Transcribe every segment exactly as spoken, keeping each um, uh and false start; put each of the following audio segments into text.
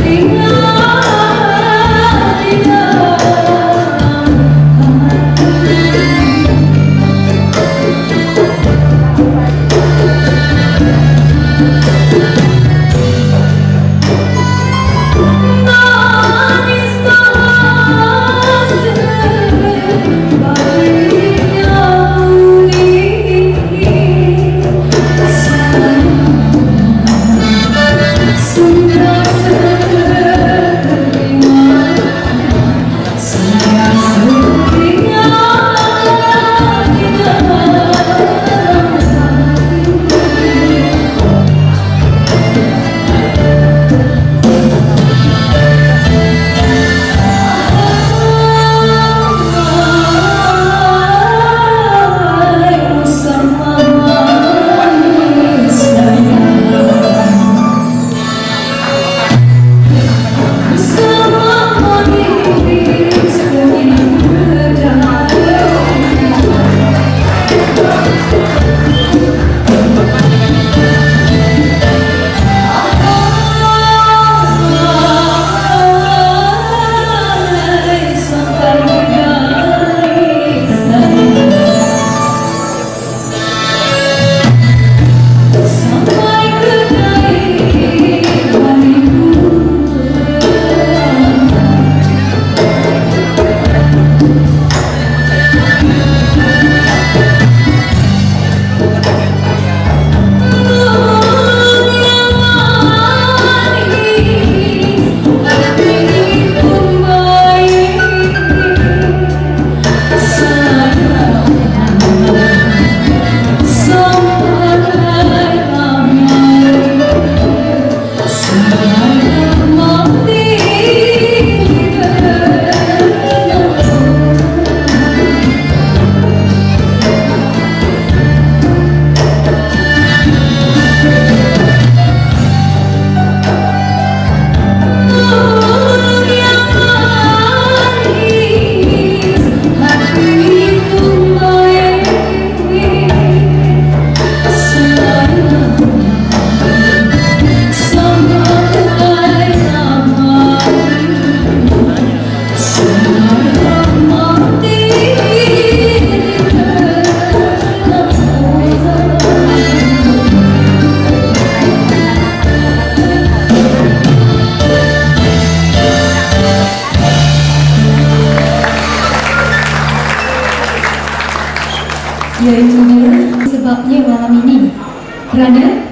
Iaitu sebabnya malam ini kerana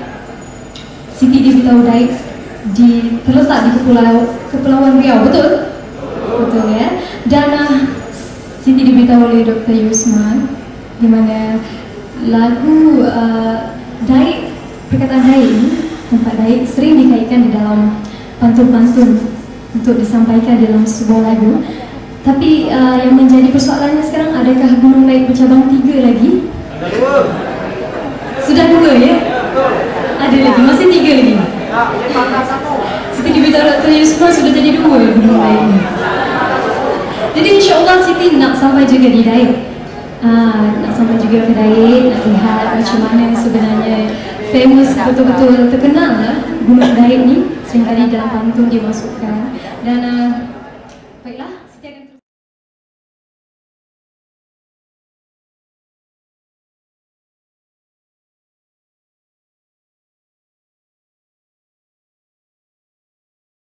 Siti Diberitahu Daik di, terletak di Kepulau, Kepulauan Riau, betul? Betul ya. Dan uh, Siti diberitahu oleh Doktor Yusman di mana lagu uh, Daik, perkataan Daik ini, tempat Daik sering dikaitkan di dalam pantun-pantun untuk disampaikan dalam sebuah lagu. Tapi uh, yang menjadi persoalannya sekarang, adakah Gunung Daik bercabang tiga lagi? Ada dua. Sudah dua ya? Ada lagi, masih tiga lagi. Siti diberitahu Doktor Yusman sudah jadi dua Gunung Daik ini. Jadi insyaAllah Siti nak sampai juga di Daik. Ah, nak sampai juga ke Daik, nak lihat macam mana sebenarnya famous, betul-betul terkenal lah Gunung Daik ni. Seringkali dalam pantun dimasukkan. Dan uh, baiklah.